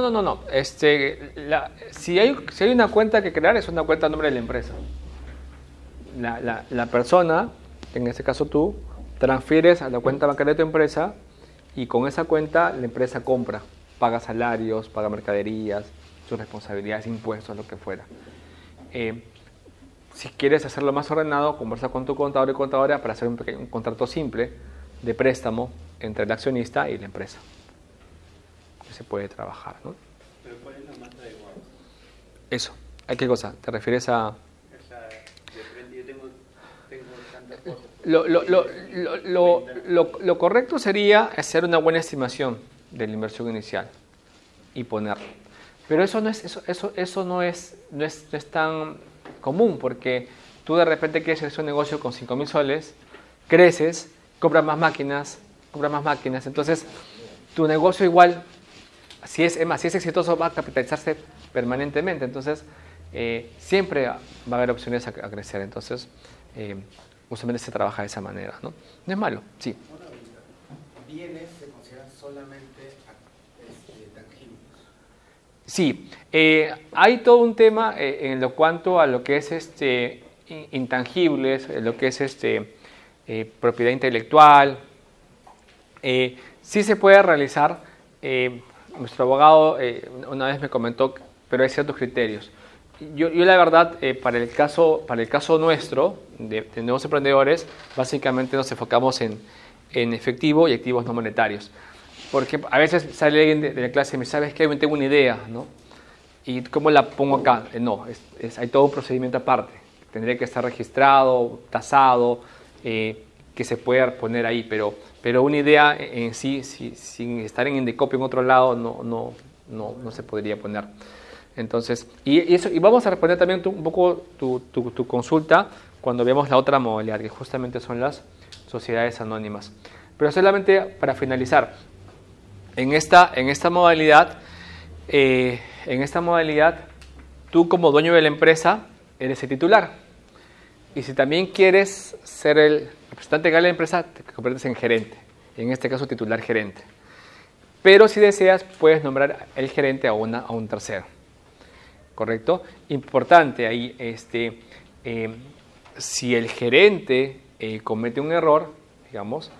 no. Si hay una cuenta que crear, es una cuenta a nombre de la empresa. La persona, en este caso tú, transfieres a la cuenta bancaria de tu empresa y con esa cuenta la empresa compra, paga salarios, paga mercaderías, sus responsabilidades, impuestos, lo que fuera. Si quieres hacerlo más ordenado, conversa con tu contador y contadora para hacer un contrato simple de préstamo entre el accionista y la empresa. Que se puede trabajar, ¿no? ¿Pero cuál es la más adecuada? Eso. ¿A qué cosa? ¿Te refieres a...? O sea, de frente yo tengo tantas cosas. Lo correcto sería hacer una buena estimación de la inversión inicial y ponerlo. Pero eso no es tan común, porque tú de repente quieres hacer un negocio con 5.000 soles, creces, compras más máquinas, entonces tu negocio igual, si es exitoso, va a capitalizarse permanentemente, entonces siempre va a haber opciones a crecer, entonces usualmente se trabaja de esa manera, ¿no? No es malo, sí. ¿Bienes se consideran solamente tangibles? Sí, hay todo un tema en lo cuanto a lo que es intangibles, lo que es propiedad intelectual. Sí se puede realizar, nuestro abogado una vez me comentó, pero hay ciertos criterios. Yo la verdad, para el caso nuestro, de nuevos emprendedores, básicamente nos enfocamos en efectivo y activos no monetarios. Porque a veces sale alguien de la clase y me dice, ¿sabes qué? Yo tengo una idea, ¿no? ¿Y cómo la pongo acá? No, hay todo un procedimiento aparte. Tendría que estar registrado, tasado, que se pueda poner ahí, pero una idea en sí, sin estar en Indecopy en otro lado, no se podría poner. Entonces, y vamos a responder también un poco tu consulta cuando veamos la otra modalidad, que justamente son las sociedades anónimas. Pero solamente para finalizar, en esta modalidad, tú como dueño de la empresa eres el titular. Y si también quieres ser el representante legal de la empresa, te conviertes en gerente. En este caso, titular gerente. Pero si deseas, puedes nombrar el gerente a un tercero. ¿Correcto? Importante ahí, si el gerente comete un error, digamos,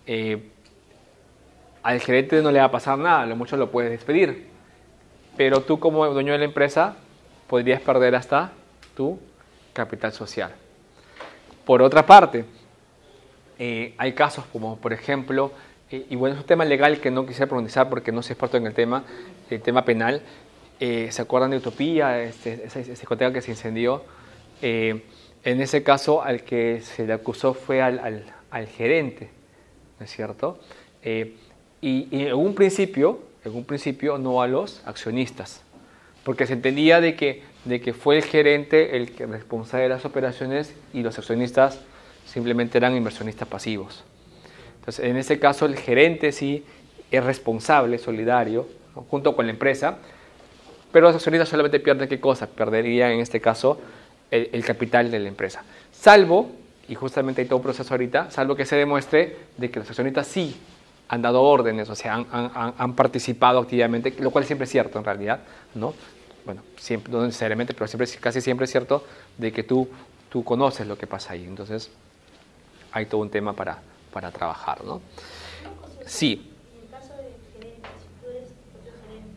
al gerente no le va a pasar nada, a lo mucho lo puedes despedir. Pero tú como dueño de la empresa podrías perder hasta tu capital social. Por otra parte, hay casos como, por ejemplo, y bueno, es un tema legal que no quisiera profundizar porque no soy experto en el tema penal. ¿Se acuerdan de Utopía, esa discoteca que se incendió? En ese caso, al que se le acusó fue al gerente, ¿no es cierto? Y en un principio no a los accionistas, porque se entendía de que fue el gerente el que responsable de las operaciones y los accionistas simplemente eran inversionistas pasivos. Entonces, en ese caso, el gerente sí es responsable, solidario, ¿no? Junto con la empresa, pero los accionistas solamente pierden ¿qué cosa? Perderían en este caso el capital de la empresa. Salvo, y justamente hay todo un proceso ahorita, salvo que se demuestre de que los accionistas sí han dado órdenes, o sea, han participado activamente, lo cual siempre es cierto en realidad, ¿no? Bueno, siempre, no necesariamente, pero casi siempre es cierto de que tú conoces lo que pasa ahí. Entonces, hay todo un tema para trabajar, ¿no? Sí. En el caso del gerente, si tú eres tu propio gerente,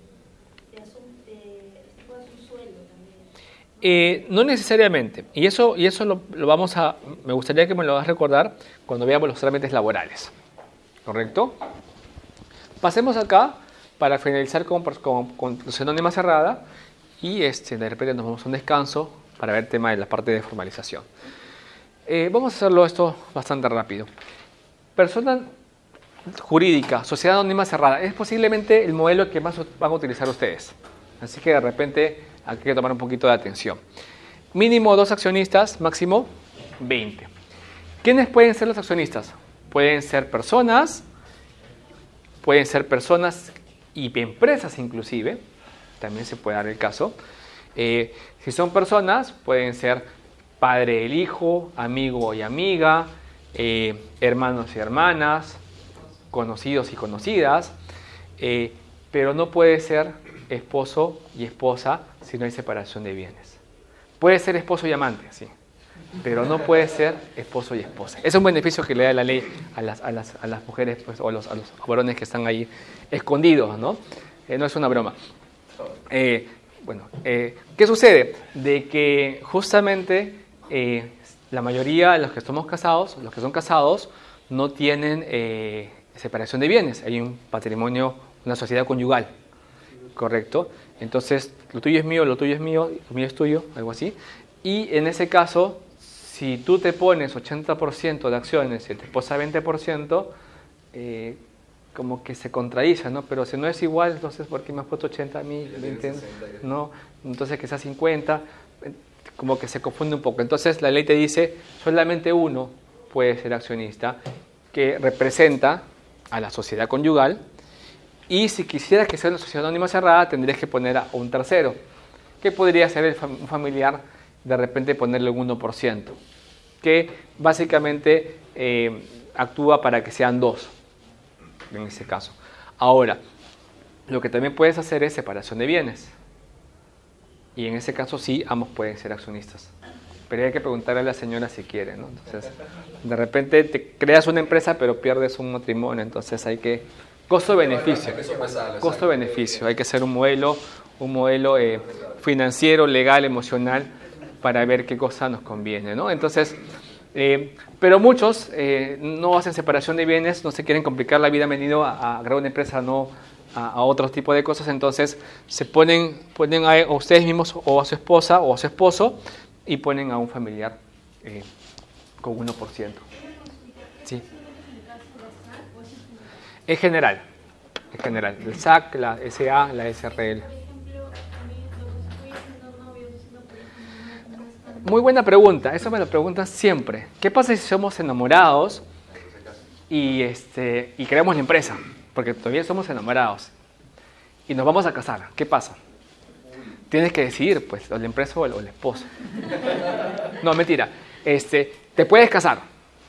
te pagas un sueldo también. No necesariamente. Y eso lo vamos a... Me gustaría que me lo hagas recordar cuando veamos los trámites laborales. ¿Correcto? Pasemos acá para finalizar con anónima cerrada y de repente nos vamos a un descanso para ver el tema de la parte de formalización. Vamos a hacerlo esto bastante rápido. Persona jurídica, sociedad anónima cerrada, es posiblemente el modelo que más van a utilizar ustedes. Así que de repente hay que tomar un poquito de atención. Mínimo 2 accionistas, máximo 20. ¿Quiénes pueden ser los accionistas? Pueden ser personas y empresas inclusive, también se puede dar el caso. Si son personas, pueden ser padre el hijo, amigo y amiga, hermanos y hermanas, conocidos y conocidas. pero no puede ser esposo y esposa si no hay separación de bienes. Puede ser esposo y amante, sí, pero no puede ser esposo y esposa. Es un beneficio que le da la ley a las mujeres, pues, o a los varones que están ahí escondidos, ¿no? No es una broma. ¿Qué sucede? De que justamente la mayoría de los que somos casados, los que son casados, no tienen separación de bienes. Hay un patrimonio, una sociedad conyugal, ¿correcto? Entonces, lo tuyo es mío, lo tuyo es mío, lo mío es tuyo, algo así. Y en ese caso, si tú te pones 80% de acciones y tu esposa 20%, como que se contradice, ¿no? Pero si no es igual, entonces, ¿por qué me has puesto 80 a mí, 20? No, entonces que sea 50, como que se confunde un poco. Entonces la ley te dice, solamente uno puede ser accionista, que representa a la sociedad conyugal, y si quisieras que sea una sociedad anónima cerrada, tendrías que poner a un tercero, que podría ser un familiar, de repente ponerle un 1%, que básicamente actúa para que sean dos, en ese caso. Ahora, lo que también puedes hacer es separación de bienes. Y en ese caso sí, ambos pueden ser accionistas. Pero hay que preguntarle a la señora si quiere, ¿no? Entonces, de repente te creas una empresa, pero pierdes un matrimonio. Entonces hay que... Costo-beneficio. Costo-beneficio. Hay que hacer un modelo financiero, legal, emocional, para ver qué cosa nos conviene, ¿no? Entonces... pero muchos no hacen separación de bienes, no se quieren complicar la vida, han venido a crear una empresa, no a otro tipo de cosas. Entonces se ponen a ustedes mismos o a su esposa o a su esposo y ponen a un familiar con 1%. Sí. Es general, el SAC, la SA, la SRL. Muy buena pregunta, eso me lo preguntan siempre. ¿Qué pasa si somos enamorados y creamos la empresa? Porque todavía somos enamorados y nos vamos a casar. ¿Qué pasa? Tienes que decidir, pues, o la empresa o el esposo. No, mentira. Te puedes casar.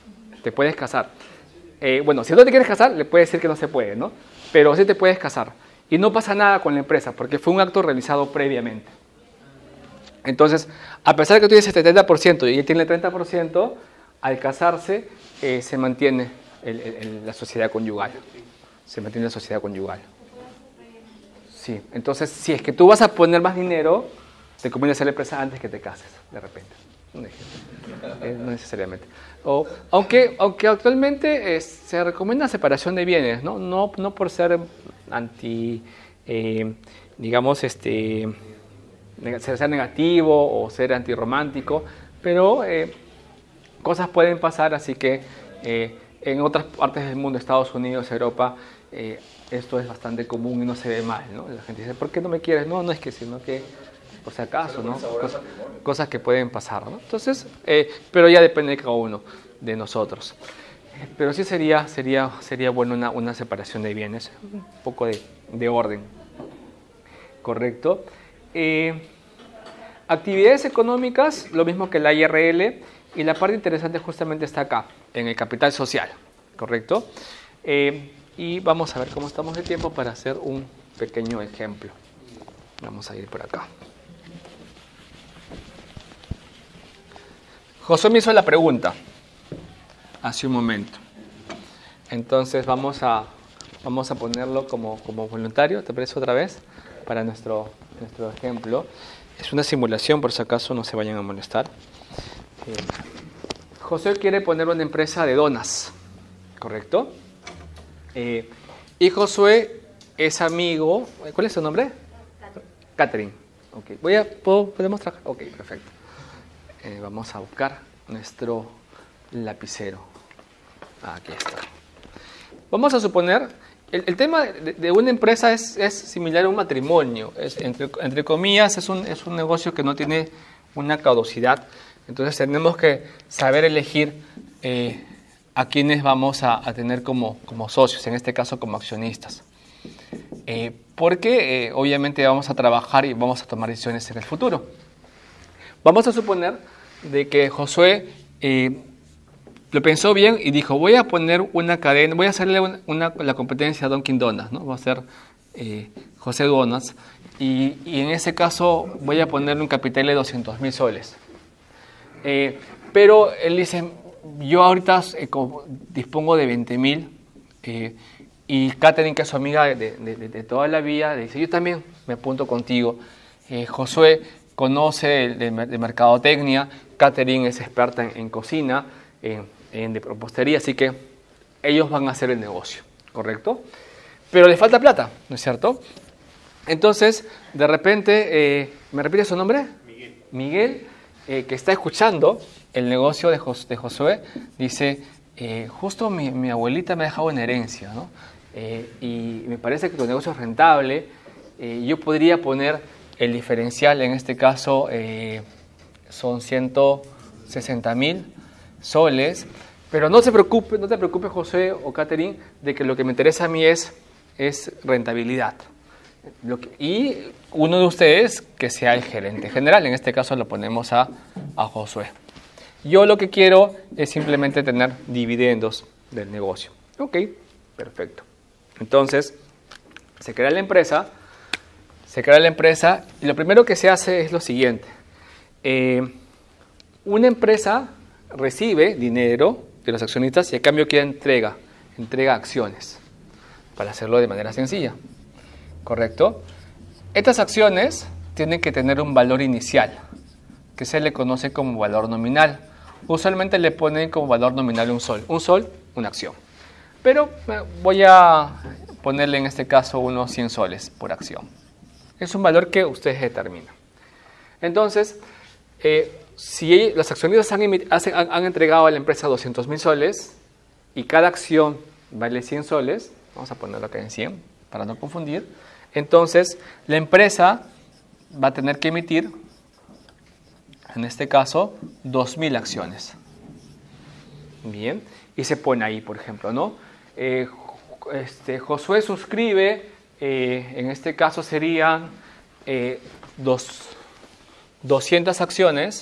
Bueno, si no te quieres casar, le puedes decir que no se puede, ¿no? Pero sí te puedes casar. Y no pasa nada con la empresa, porque fue un acto realizado previamente. Entonces, a pesar de que tú tienes el 70% y él tiene el 30%, al casarse se mantiene la sociedad conyugal. Se mantiene la sociedad conyugal. Sí, entonces, si es que tú vas a poner más dinero, te conviene hacer la empresa antes que te cases, de repente. Un ejemplo. No necesariamente. Aunque actualmente se recomienda separación de bienes, ¿no? No por ser anti, digamos, ser negativo o ser antirromántico, pero cosas pueden pasar, así que en otras partes del mundo, Estados Unidos, Europa, esto es bastante común y no se ve mal, ¿no? La gente dice, ¿por qué no me quieres? No es que, sino que por si acaso, ¿no? Cosas que pueden pasar, ¿no? Entonces, pero ya depende de cada uno de nosotros. Pero sí sería bueno una separación de bienes, un poco de orden, ¿correcto? Actividades económicas, lo mismo que la IRL, y la parte interesante justamente está acá, en el capital social, ¿correcto? Y vamos a ver cómo estamos de tiempo para hacer un pequeño ejemplo. Vamos a ir por acá. José me hizo la pregunta hace un momento. Entonces vamos a ponerlo como voluntario, ¿te parece otra vez? Para nuestro ejemplo. Es una simulación, por si acaso no se vayan a molestar. José quiere poner una empresa de donas, ¿correcto? Y Josué es amigo... ¿Cuál es su nombre? Catherine. Okay. ¿Podemos trabajar? Ok, perfecto. Vamos a buscar nuestro lapicero. Aquí está. Vamos a suponer... El tema de una empresa es similar a un matrimonio. Entre comillas, es un negocio que no tiene una caducidad. Entonces tenemos que saber elegir a quienes vamos a tener como socios, en este caso como accionistas. Porque obviamente vamos a trabajar y vamos a tomar decisiones en el futuro. Vamos a suponer de que Josué lo pensó bien y dijo, voy a poner una cadena, voy a hacerle la competencia a Dunkin' Donuts, ¿no? Voy a hacer José Donas, y en ese caso voy a ponerle un capital de 200.000 soles. Pero él dice, yo ahorita dispongo de 20.000, y Catherine, que es su amiga de toda la vida, dice, yo también me apunto contigo. Josué conoce de mercadotecnia, Catherine es experta en cocina, en de propostería, así que ellos van a hacer el negocio, ¿correcto? Pero le falta plata, ¿no es cierto? Entonces, de repente, ¿me repite su nombre? Miguel. Miguel, que está escuchando el negocio de Josué, dice, justo mi abuelita me ha dejado en herencia, ¿no? Y me parece que tu negocio es rentable, yo podría poner el diferencial, en este caso son 160.000 soles, pero no te preocupes José o Catherine, de que lo que me interesa a mí es rentabilidad. Y uno de ustedes que sea el gerente general, en este caso lo ponemos a Josué. Yo lo que quiero es simplemente tener dividendos del negocio. Ok, perfecto. Entonces, se crea la empresa y lo primero que se hace es lo siguiente. Una empresa recibe dinero de los accionistas y a cambio que entrega acciones, para hacerlo de manera sencilla. ¿Correcto? Estas acciones tienen que tener un valor inicial, que se le conoce como valor nominal. Usualmente le ponen como valor nominal un sol. Un sol, una acción. Pero voy a ponerle en este caso unos 100 soles por acción. Es un valor que ustedes determinan. Entonces, si los accionistas han entregado a la empresa 200.000 soles y cada acción vale 100 soles, vamos a ponerlo acá en 100 para no confundir, entonces la empresa va a tener que emitir, en este caso, 2.000 acciones. Bien, y se pone ahí, por ejemplo, ¿no? Josué suscribe, en este caso serían 200 acciones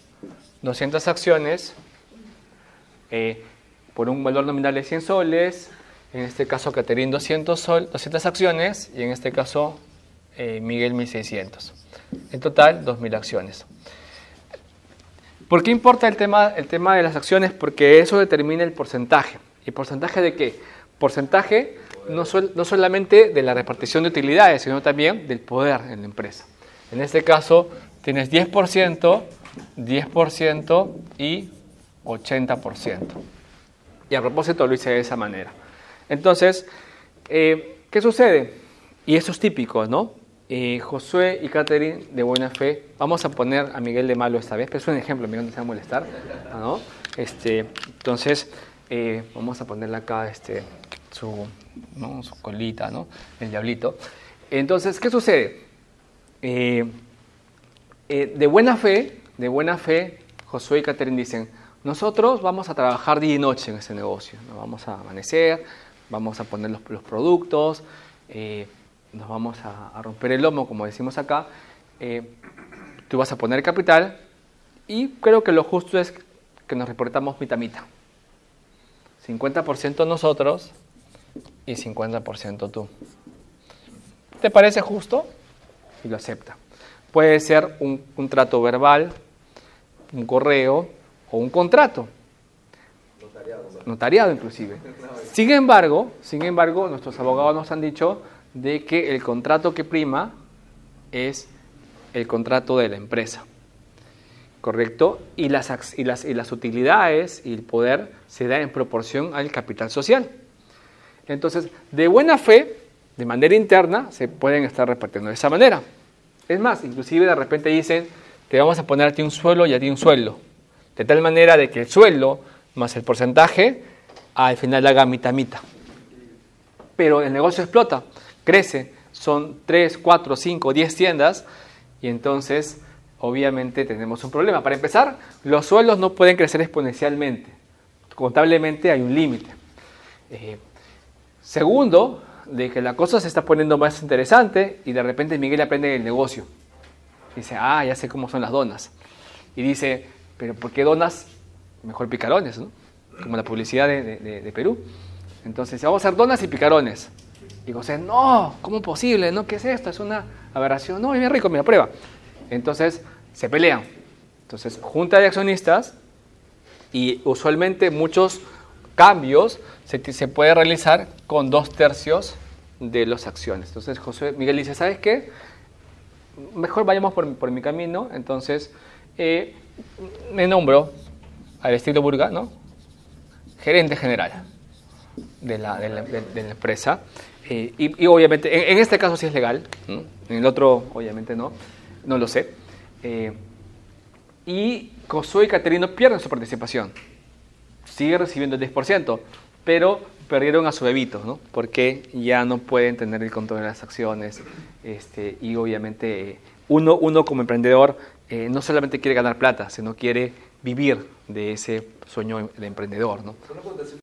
por un valor nominal de 100 soles, en este caso Catherine 200 acciones y en este caso Miguel 1.600. En total 2.000 acciones. ¿Por qué importa el tema de las acciones? Porque eso determina el porcentaje. ¿Y porcentaje de qué? Porcentaje no solamente de la repartición de utilidades, sino también del poder en la empresa. En este caso tienes 10%, 10% y 80%. Y a propósito lo hice de esa manera. Entonces, ¿qué sucede? Y eso es típico, ¿no? Josué y Catherine de buena fe, vamos a poner a Miguel de malo esta vez, pero es un ejemplo, Miguel no se va a molestar, ¿no? Entonces, vamos a ponerle acá su colita, ¿no? El diablito. Entonces, ¿qué sucede? De buena fe, Josué y Catherine dicen, nosotros vamos a trabajar día y noche en ese negocio, ¿no? Vamos a amanecer, vamos a poner los productos, nos vamos a romper el lomo, como decimos acá, tú vas a poner capital y creo que lo justo es que nos reportamos mitad. 50% nosotros y 50% tú. ¿Te parece justo? Y lo acepta. Puede ser un trato verbal, un correo o un contrato. Notariado inclusive. Sin embargo, nuestros abogados nos han dicho de que el contrato que prima es el contrato de la empresa, ¿correcto? Y las utilidades y el poder se da en proporción al capital social. Entonces, de buena fe, de manera interna, se pueden estar repartiendo de esa manera. Es más, inclusive de repente dicen, te vamos a poner a ti un sueldo y a ti un sueldo, de tal manera de que el sueldo más el porcentaje al final haga mitad. Pero el negocio explota, crece, son 3, 4, 5, 10 tiendas y entonces obviamente tenemos un problema. Para empezar, los sueldos no pueden crecer exponencialmente, contablemente hay un límite. Segundo, de que la cosa se está poniendo más interesante y de repente Miguel aprende el negocio. Dice, ya sé cómo son las donas. Y dice, pero ¿por qué donas? Mejor picarones, ¿no? Como la publicidad de Perú. Entonces, vamos a hacer donas y picarones. Y José, no, ¿cómo es posible? ¿No? ¿Qué es esto? Es una aberración. No, es bien rico, mira, prueba. Entonces, se pelean. Entonces, junta de accionistas y usualmente muchos cambios se puede realizar con 2/3 de las acciones. Entonces, Miguel dice, ¿sabes qué? Mejor vayamos por mi camino. Entonces, me nombro al estilo Burga, ¿no? Gerente general de la empresa. Y obviamente, en este caso sí es legal, ¿no? En el otro, obviamente no lo sé. Y Josué y Caterino pierden su participación. Sigue recibiendo el 10%, pero perdieron a su bebito, ¿no? Porque ya no pueden tener el control de las acciones. Y obviamente uno como emprendedor no solamente quiere ganar plata, sino quiere vivir de ese sueño de emprendedor, ¿no? Una pregunta, si